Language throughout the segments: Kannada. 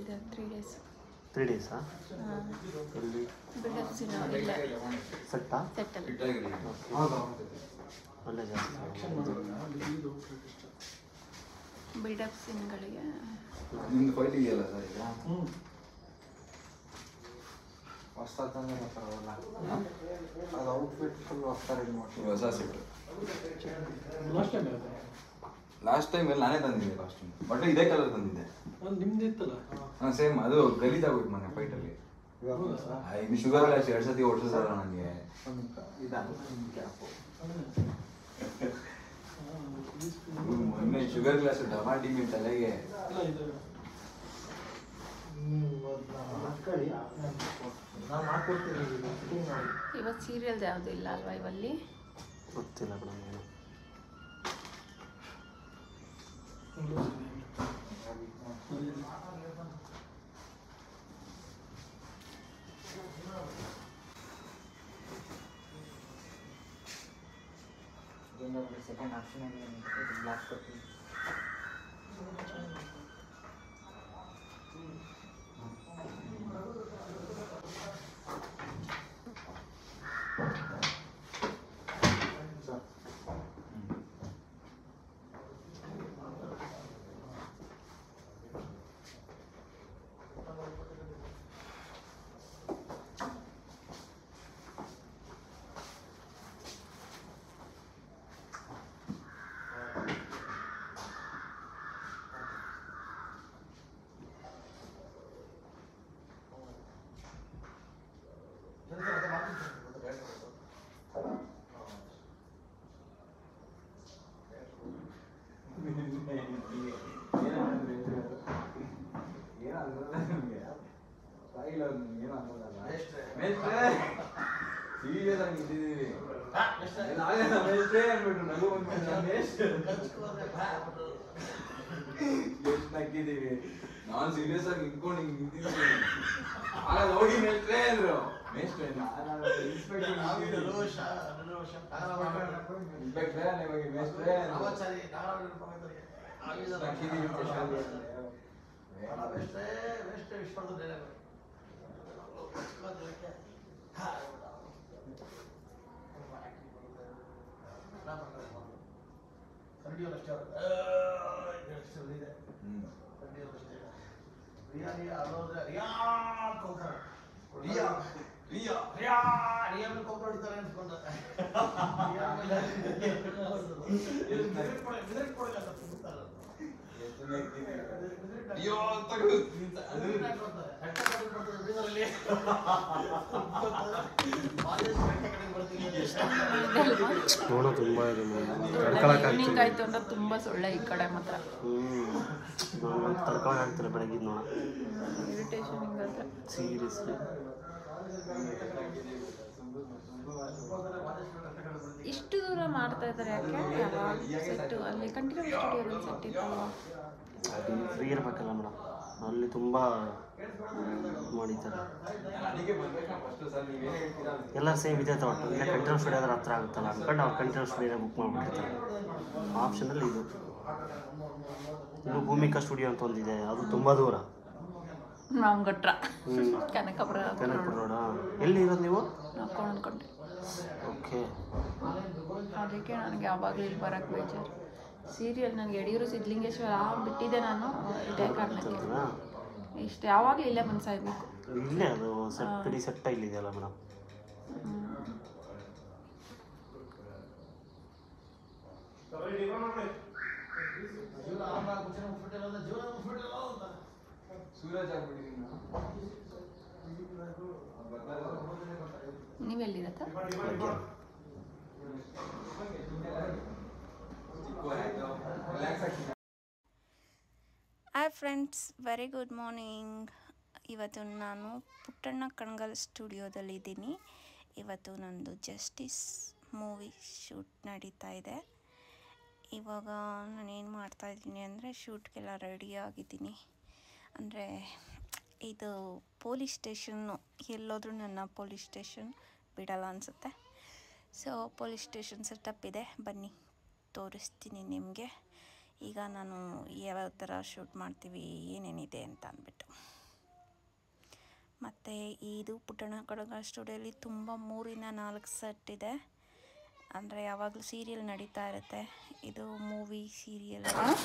ಹೇಳಿದ್ದಾರೆ 3 days. 3 days ಎಲ್ಲಿ ಬಿಲ್ಡಪ್ಸ್ ಇಲ್ಲ ಸೆಟ್ಟಾ ಸೆಟ್ಟಲ್ಲಿ ಅಲ್ಲೇ ಜಾಸ್ತಿ ಬಿಲ್ಡಪ್ ಸೀನ್ಗಳಿಗೆ ನಿಮ್ದು ಫೈಟ್ ಇದೆಯಲ್ಲ ಸರ್ ಈಗ ಹೊಸ್ತಾನೆ ಅದು ಔಟ್ಫಿಟ್ ಫುಲ್ ಹೊಸ್ತಾ ರೆಡಿ ಮಾಡ್ತೀವಿ ಹೊಸ ಸೆಟ್ ಲಾಸ್ಟ್ ಟೈಮ್ ಎಲ್ಲ ನಾನೇ ತಂದಿದ್ದೆ ಕಾಸ್ಟ್ಯೂಮ್ ಬಟ್ ಇದೇ ಕಲರ್ ತಂದಿದ್ದೆ ನಿಮ್ದು ಇತ್ತಲ್ಲ ಹಾಂ ಸೇಮ್ ಅದು ಗಲೀಜಾಗೋಯ್ತು ಮೊನ್ನೆ ಫೈಟಲ್ಲಿ ಇದು ಶುಗರ್ ಗ್ಲಾಸ್ 2 ಸತಿ ಓಡಿಸಿದ್ರಲ್ಲ ನನಗೆ ಮೊನ್ನೆ ಶುಗರ್ ಗ್ಲಾಸ್ ಡಮಾಟಿ ಮೀನ್ ತಲೆಗೆ ಇವತ್ತು ಸೀರಿಯಲ್ದು ಯಾವುದು ಇಲ್ಲ ಅಲ್ವಾ ಇವಲ್ಲಿ ಗೊತ್ತಿಲ್ಲ ಮೇಡಮ್ ಸೆಕೆಂಡ್ ಆಪ್ಷನ್ ಬ್ಲಾಕ್ ಕೊಟ್ಟು ಸೀರಿಯಸ್ ಆಗಿ ಇದ್ದೀವಿ ಎಷ್ಟು ನಕ್ಕಿದ್ದೀವಿ ನಾನು ಸೀರಿಯಸ್ ಆಗಿ ನಿಂತ್ಕೊಂಡು ಹಿಂಗೆ ನಿಂತಿದ್ದೀನಿ ಆಗ ನೋಡಿ ಮೇಸ್ಟ್ರೇ ಅಂದ್ರು ಮೇಸ್ಟ್ರೇ ಇನ್ಸ್ಪೆಕ್ಟರ್ ಮೇಸ್ಟ್ರೇ ನಕ್ಕಿದ್ದೀವಿ ನೋಡೋ ತುಂಬ ಇದೆ ಈವ್ನಿಂಗ್ ಆಯ್ತು ಅಂತ ತುಂಬ ಸೊಳ್ಳೆ ಈ ಕಡೆ ಮಾತ್ರ ತಡ್ಕೊಳಕ್ಕಾಗ್ತಿಲ್ಲ ಬೆಳಗಿದ್ದು ನೋಡ ಇರಿಟೇಷನ್ ಹಿಂಗಾದ್ರೆ ಸೀರಿಯಸ್ಲಿ ಇಷ್ಟು ದೂರ ಮಾಡ್ತಾ ಇದ್ದಾರೆ ಯಾಕೆ ಯಾವಾಗ ಸೆಟ್ಟು ಅಲ್ಲಿ ಕಂಟಿನ್ಯೂ ಸ್ಟುಡಿಯೋದಲ್ಲಿ ಸೆಟ್ ಇತ್ತಲ್ವಾ ಫ್ರೀ ಇರಬೇಕಲ್ಲ ಮೇಡಮ್ ಅಲ್ಲಿ ತುಂಬ ಮಾಡಿದ್ದಾರೆ ಎಲ್ಲ ಸೇಮ್ ಇದೆ ತಗೊಟ್ಟು ಇಲ್ಲ ಕಂಟಿನ್ಯೂ ಸ್ಟುಡಿಯೋ ಆದ್ರೆ ಹತ್ರ ಆಗುತ್ತಲ್ಲ ಅಂದ್ಕೊಂಡು ಅವ್ರು ಕಂಟಿನ್ಯೂ ಸ್ಟುಡಿಯೋನ ಬುಕ್ ಮಾಡಿಬಿಟ್ಟಿರ್ತಾರೆ ಆಪ್ಷನಲ್ಲಿ ಇದು ಇನ್ನು ಭೂಮಿಕಾ ಸ್ಟುಡಿಯೋ ಅಂತ ಒಂದಿದೆ ಅದು ತುಂಬ ದೂರ ನಾಮಗಟ್ರ ಕನಕಪುರ ರೋಡ ಎಲ್ಲಿ ಇರೋದು ನೀವು ನಾವು ಅಂದ್ಕೊಂಡೆ ಓಕೆ ಅದಕ್ಕೆ ನನಗೆ ಯಾವಾಗಲೂ ಇಲ್ಲಿ ಬರೋಕ್ಕೆ ಬೇಜಾರು ಸೀರಿಯಲ್ ನನಗೆ ಯಡಿಯೂರು ಸಿದ್ಧಲಿಂಗೇಶ್ವರ ಬಿಟ್ಟಿದ್ದೆ ನಾನು ಇದೇ ಕಾರಣಕ್ಕೆ ಇಷ್ಟು ಯಾವಾಗಲೂ ಇಲ್ಲೇ ಬಂದು ಸಾಯ್ಬೇಕು ಇಲ್ಲೇ ಅದು ಸೆಟ್ ಇಡೀ ಸೆಟ್ಟ ಇಲ್ಲಿದೆಯಲ್ಲ ಮೇಡಮ್ ನೀವೆಲ್ಲಿರತ್ತ hi friends, very good morning. ಇವತ್ತು ನಾನು ಪುಟ್ಟಣ್ಣ ಕಣಗಾಲ್ ಸ್ಟುಡಿಯೋದಲ್ಲಿದ್ದೀನಿ. ಇವತ್ತು ನಂದು ಜಸ್ಟಿಸ್ ಮೂವಿ ಶೂಟ್ ನಡೀತಾ ಇದೆ. ಇವಾಗ ನಾನೇನು ಮಾಡ್ತಾಯಿದ್ದೀನಿ ಅಂದರೆ ಶೂಟ್ಗೆಲ್ಲ ರೆಡಿ ಆಗಿದ್ದೀನಿ. ಅಂದರೆ ಇದು ಪೊಲೀಸ್ ಸ್ಟೇಷನ್ನು, ಎಲ್ಲೋದ್ರೂ ನನ್ನ ಪೊಲೀಸ್ ಸ್ಟೇಷನ್ ಬಿಡಲ್ಲ ಅನಿಸುತ್ತೆ. ಸೊ ಪೊಲೀಸ್ ಸ್ಟೇಷನ್ ಸೆಟಪ್ ಇದೆ, ಬನ್ನಿ ತೋರಿಸ್ತೀನಿ ನಿಮಗೆ. ಈಗ ನಾನು ಯಾವ ಥರ ಶೂಟ್ ಮಾಡ್ತೀವಿ ಏನೇನಿದೆ ಅಂತ ಅಂದ್ಬಿಟ್ಟು. ಮತ್ತು ಇದು ಪುಟ್ಟಣ್ಣ ಕಣಗ ಸ್ಟುಡಿಯೋಲಿ ತುಂಬ 3-4 ಸೆಟ್ ಇದೆ. ಅಂದರೆ ಯಾವಾಗಲೂ ಸೀರಿಯಲ್ ನಡೀತಾ ಇರುತ್ತೆ. ಇದು ಮೂವಿ ಸೀರಿಯಲ್.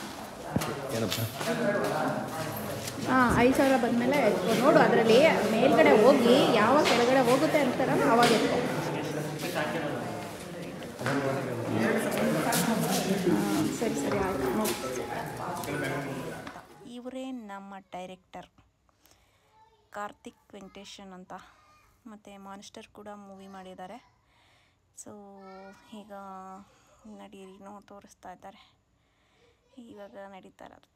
5,000 ಬಂದಮೇಲೆ ನೋಡು, ಅದರಲ್ಲಿ ಮೇಲ್ಗಡೆ ಹೋಗಿ ಯಾವ ಕೆಳಗಡೆ ಹೋಗುತ್ತೆ ಅಂತಾರ ಆವಾಗ ಎತ್ಕೊ. ಸರಿ ಸರಿ ಆಯಿತು ನೋಡಿ. ಇವರೇ ನಮ್ಮ ಡೈರೆಕ್ಟರ್ ಕಾರ್ತಿಕ್ ವೆಂಕಟೇಶನ್ ಅಂತ. ಮತ್ತು ಮಾನ್ಸ್ಟರ್ ಕೂಡ ಮೂವಿ ಮಾಡಿದ್ದಾರೆ. ಸೊ ಈಗ ನಡೀರಿ ತೋರಿಸ್ತಾ ಇದ್ದಾರೆ. ಇವಾಗ ನಡೀತಾ ಇರೋದು.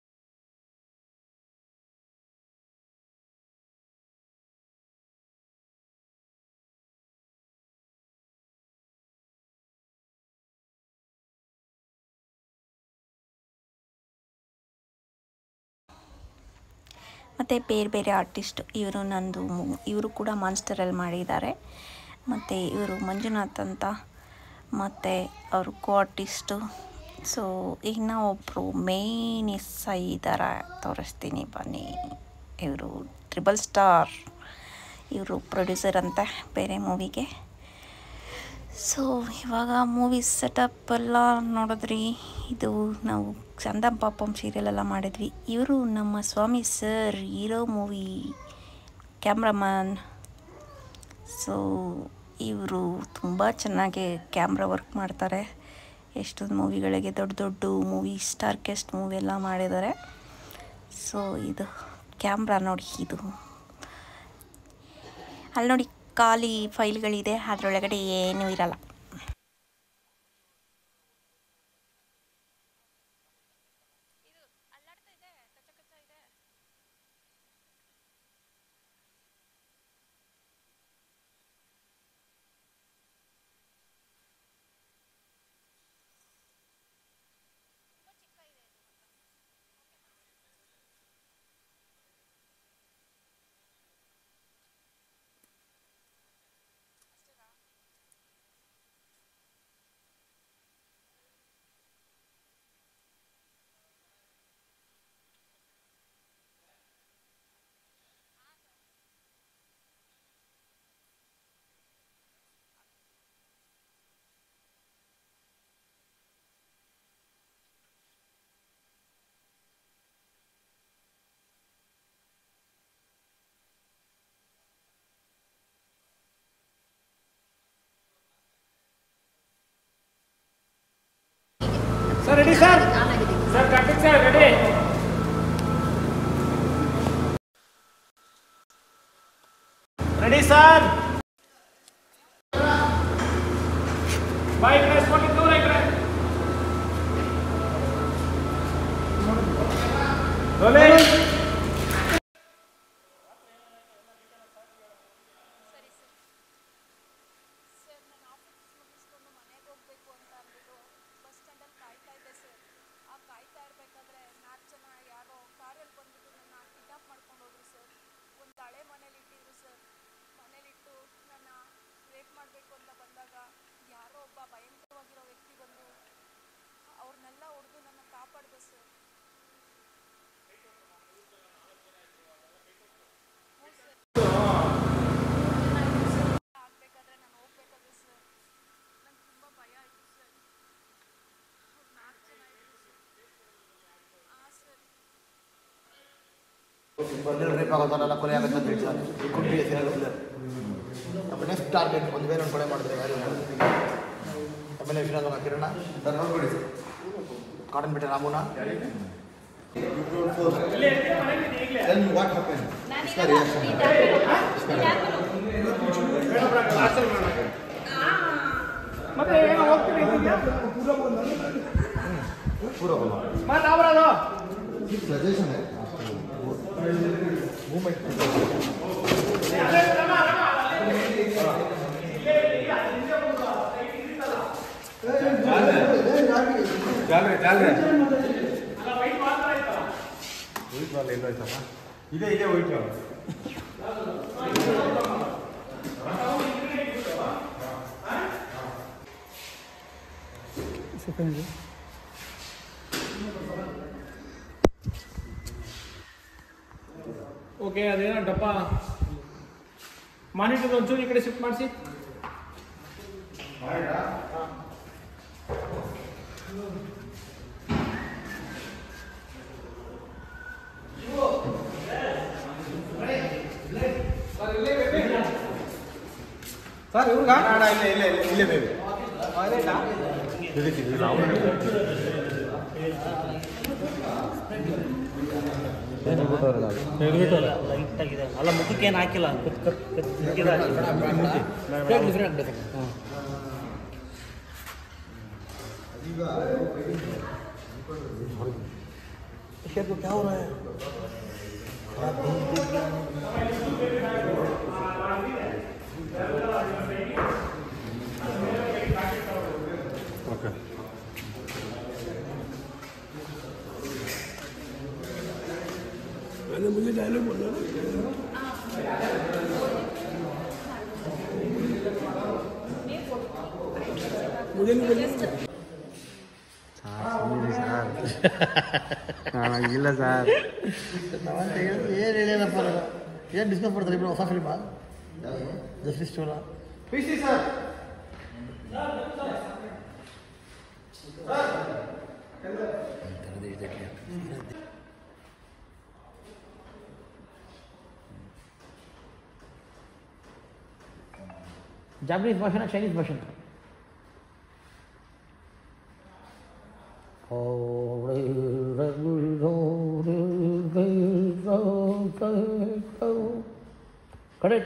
ಮತ್ತು ಬೇರೆ ಬೇರೆ ಆರ್ಟಿಸ್ಟು ಇವರು ಕೂಡ ಮಾನ್ಸ್ಟರಲ್ಲಿ ಮಾಡಿದ್ದಾರೆ. ಮತ್ತು ಇವರು ಮಂಜುನಾಥ್ ಅಂತ, ಮತ್ತು ಅವರು ಕೋ ಆರ್ಟಿಸ್ಟು. ಸೊ ಇನ್ನು ಒಬ್ಬರು ಮೇನ್ ಇದ್ದಾರೆ, ತೋರಿಸ್ತೀನಿ ಬನ್ನಿ. ಇವರು ಟ್ರಿಬಲ್ ಸ್ಟಾರ್, ಇವರು ಪ್ರೊಡ್ಯೂಸರ್ ಅಂತೆ ಬೇರೆ ಮೂವಿಗೆ. ಸೊ ಇವಾಗ ಮೂವಿ ಸೆಟಪ್ ಎಲ್ಲ ನೋಡಿದ್ರಿ. ಇದು ನಾವು ಚಂದಂ ಪಾಪಂ ಸೀರಿಯಲೆಲ್ಲ ಮಾಡಿದ್ವಿ. ಇವರು ನಮ್ಮ Swamy sir, hero movie cameraman. So ಇವರು ತುಂಬ ಚೆನ್ನಾಗಿ ಕ್ಯಾಮ್ರಾ ವರ್ಕ್ ಮಾಡ್ತಾರೆ. ಎಷ್ಟೊಂದು ಮೂವಿಗಳಿಗೆ ದೊಡ್ಡ ದೊಡ್ಡ ಮೂವಿ ಸ್ಟಾರ್ ಕೆಸ್ಟ್ ಮೂವಿ ಎಲ್ಲ ಮಾಡಿದ್ದಾರೆ. ಸೊ ಇದು ಕ್ಯಾಮ್ರಾ ನೋಡಿ, ಇದು ಅಲ್ಲಿ ನೋಡಿ ಖಾಲಿ ಫೈಲ್ಗಳಿದೆ, ಅದರೊಳಗಡೆ ಏನೂ ಇರಲ್ಲ. Sir, ready, sir? Sir, traffic, sir, ready? Ready, sir? Bike race 42, right, right? Rolling. Rape ಆಗೋದಲ್ಲ, ಕೊಲೆ ಆಗುತ್ತೆ ಅಂತ ಹೇಳ್ತಾರೆ. ಕುಂಬಿ ನಮ್ಮ ನೆಕ್ಸ್ಟ್ ಟಾರ್ಗೆಟ್ ಒಂದು ಬೇರೆ ಒಂದು ಕೊಲೆ ಮಾಡಿದ್ರೆ ಆಮೇಲೆ ವಿಶ್ವನಾಥ ಕಿರಣ ಕಾಟನ್ ಬಿಟ್ಟೆ ರಾಮುನ. सजेशन है मूवमेंट चल रहे ವೈಟ್ ವಾಲ್ ಎಲ್ಲೋ ಆಯ್ತಪ್ಪ. ಇದೆ ವೈಟ್ ವಾಲ್. ಸೆಕೆಂಡ್ ಓಕೆ ಅದೇನೋ ಡಬ್ಬ ಮಾನಿಟರ್ ಒಂಚೂರು ಈ ಕಡೆ ಶಿಫ್ಟ್ ಮಾಡಿಸಿ. ಸರ್ ಇವ್ರಿಗ ಇಲ್ಲೇ ಬೇಬಿ ಲೈಟ್ ಆಗಿದೆ ಅಲ್ಲ, ಮುಖಕ್ಕೆ ಏನು ಹಾಕಿಲ್ಲ. ಓಕೆ मुझे डायलॉग बोलना ना. मुझे नहीं बोलना. ಇಲ್ಲ ಸರ್, ಏನು ಹೇಳಿಲ್ಲಪ್ಪ ನಾನು. ಏನು ಡಿಸ್ಕಸ್ ಮಾಡ್ತಾರೆ ಇಬ್ಬರು ಹೊಸ ಫಿಲ್ಮಾ justice Chola PC sir. Japanese ಭಾಷೆನ ಚೈನೀಸ್ ಭಾಷೆನ? ಕರೆಕ್ಟ್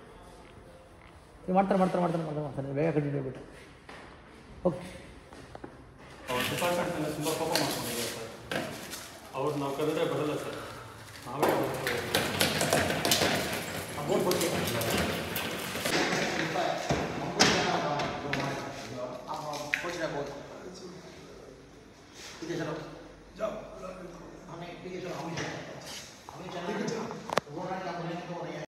ಮಾಡ್ತಾರೆ ಬೇಗ ಕಂಟಿನ್ಯೂ ಬಿಟ್ಟು ಓಕೆ. ಅವ್ರ ಡಿಪಾರ್ಟ್ಮೆಂಟ್ನಲ್ಲಿ ತುಂಬ ಕೋಪ ಮಾಡ್ಕೊಂಡಿದ್ದಾರೆ ಸರ್. ಅವ್ರು ನಾವು ಕರೆದ್ರೆ ಬರಲ್ಲ ಸರ್. ನಾವೇ ಬೋರ್ಡ್ ठीक है चलो हम